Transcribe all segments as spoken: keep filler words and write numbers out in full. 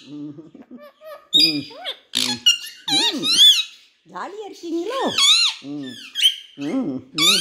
ம் ம் ம் ஜாலியாக இருக்கீங்களோ? ம் ம் ம்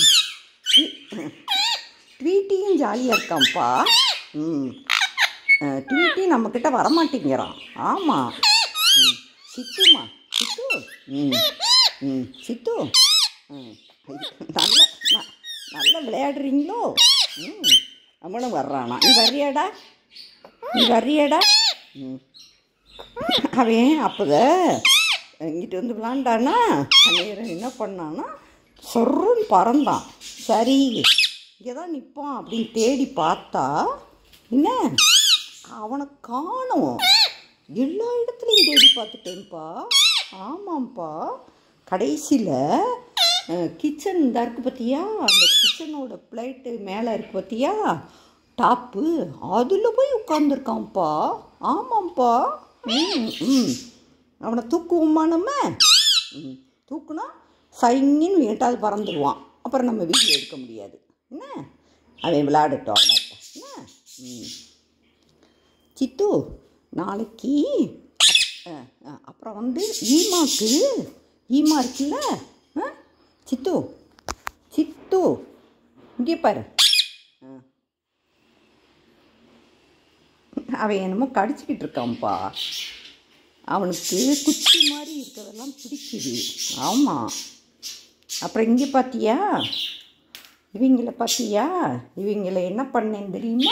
ட்வீட்டியும் ஜாலியாக இருக்கான்ப்பா. ம் ட்வீட்டி நம்மக்கிட்ட வரமாட்டேங்கிறான். ஆமாம். ம் சித்துமா சித்து. ம் ம் சித்து. ம் நல்ல நல்லா விளையாடுறீங்களோ? ம் நம்மளும் வர்றானா? நீ வர்றியாடா? நீ வர்றியாடா? ம் அவன் அப்போத இங்கிட்டு வந்து விளாண்டானா நேரம் என்ன பண்ணான்னா சொருன்னு பறந்தான். சரி இங்கே தான் நிற்பான் அப்படின்னு தேடி பார்த்தா என்ன அவனை காணோம். எல்லா இடத்துலையும் தேடி பார்த்துட்டேன்ப்பா. ஆமாம்ப்பா. கடைசியில் கிச்சன் இந்த இருக்குது பார்த்தியா, அந்த கிச்சனோட பிளேட்டு மேலே இருக்குது பார்த்தியா டாப்பு, அதில் போய் உட்காந்துருக்கான்ப்பா. ஆமாம்ப்பா. ம் ம் அவனை தூக்குவோம்மா நம்ம? ம் தூக்குனா சைங்கின்னு வீட்டால் பறந்துடுவான். அப்புறம் நம்ம வீடியோ எடுக்க முடியாது. என்ன அவன் விளையாடட்டும் அவன்கிட்ட. என்ன ம் சித்து நாளைக்கு அப்புறம் வந்து ஈமாக்கு ஈமா இருக்குல்ல சித்து சித்து இங்கே பாரு. அவன் என்னமோ கடிச்சிக்கிட்டு இருக்கான்ப்பா. அவனுக்கு குச்சி மாதிரி இருக்கிறதெல்லாம் பிடிக்குது. ஆமாம். அப்புறம் இங்கே பார்த்தியா இவங்கள பார்த்தியா இவங்கள என்ன பண்ணேன்னு தெரியுமா?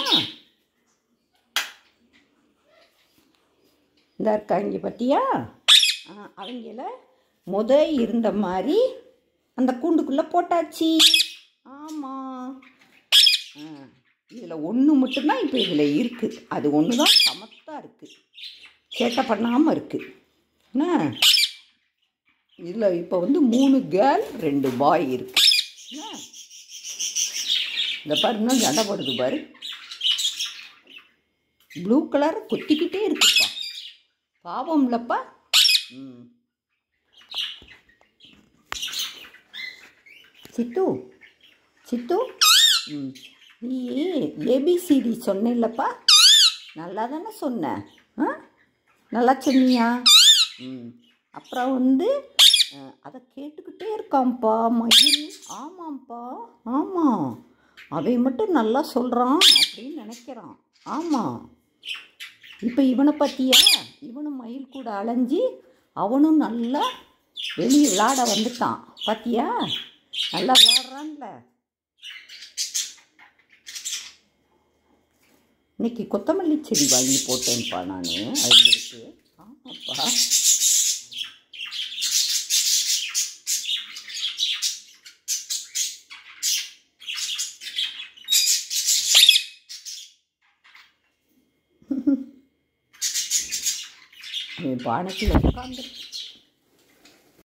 இந்த இருக்கா இங்கே பார்த்தியா அவங்கள முத இருந்த மாதிரி அந்த கூண்டுக்குள்ளே போட்டாச்சு. ஆமாம். இதில் ஒன்று மட்டும்தான் இப்போ இதில் இருக்குது. அது ஒன்று தான் சமத்தாக இருக்குது, சேட்டை பண்ணாமல் இருக்குது. என்ன இதில் இப்போ வந்து மூணு கேர்ள் ரெண்டு பாய் இருக்குது. என்ன இந்த பாரு இன்னும் சண்டை போடுது பாரு. ப்ளூ கலர் கொத்திக்கிட்டே இருக்குப்பா. பாவம் இல்லைப்பா. ம் சித்து சித்து ம் நீ ஏபிசிடி சொன்னேன்லப்பா, நல்லா தானே சொன்ன? ஆ நல்லா சொன்னியா? ம் அப்புறம் வந்து அதை கேட்டுக்கிட்டே இருக்கான்ப்பா மயில். ஆமாம்ப்பா. ஆமாம். அவன் மட்டும் நல்லா சொல்கிறான் அப்படின்னு நினைக்கிறான். ஆமாம். இப்போ இவனை பற்றியா இவனும் மயில் கூட அலைஞ்சி அவனும் நல்லா வெளியே விளையாட வந்துட்டான். பார்த்தியா நல்லா விளையாடுறான்ல. இன்னைக்கு கொத்தமல்லி செடி வாங்கி போட்டேன்ப்பா நான் அவங்களுக்கு. ஆமாப்பா. பானைக்குள்ள உட்காந்து